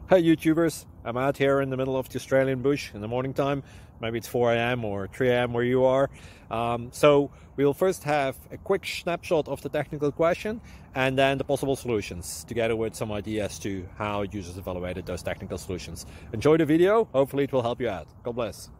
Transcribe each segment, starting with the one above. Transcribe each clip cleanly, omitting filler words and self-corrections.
Hey YouTubers, I'm out here in the middle of the Australian bush in the morning time. Maybe it's 4 a.m. or 3 a.m. where you are. So we'll first have a quick snapshot of the technical question and then the possible solutions, together with some ideas to how users evaluated those technical solutions. Enjoy the video, hopefully it will help you out. God bless.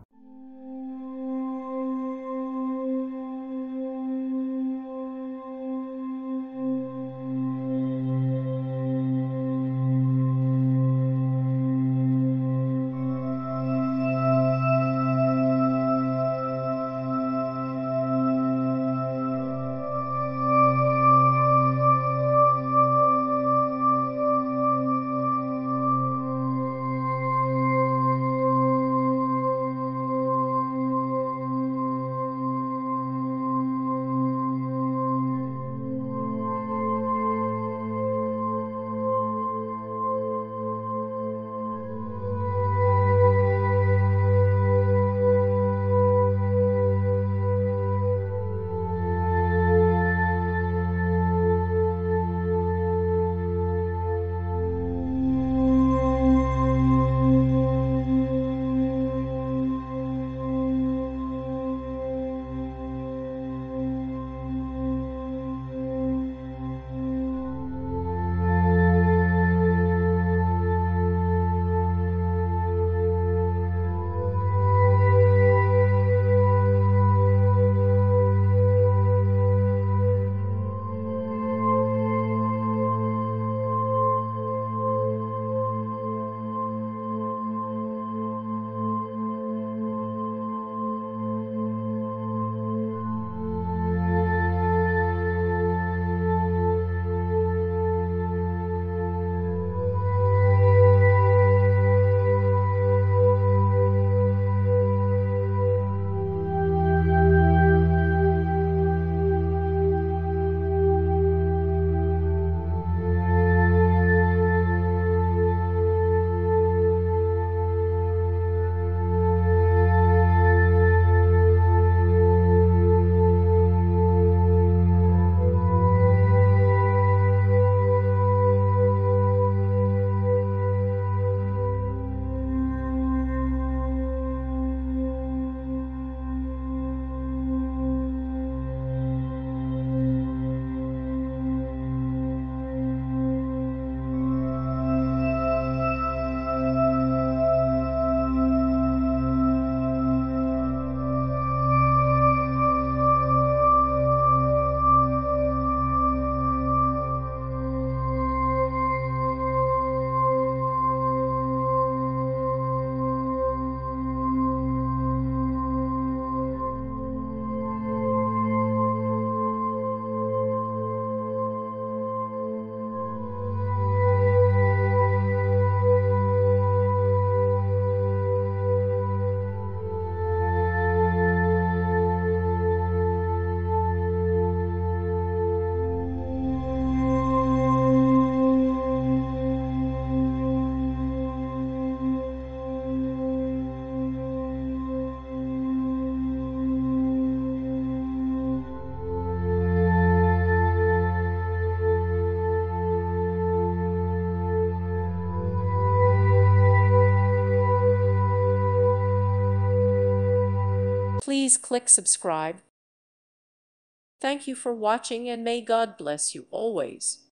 Please click subscribe. Thank you for watching, and may God bless you always.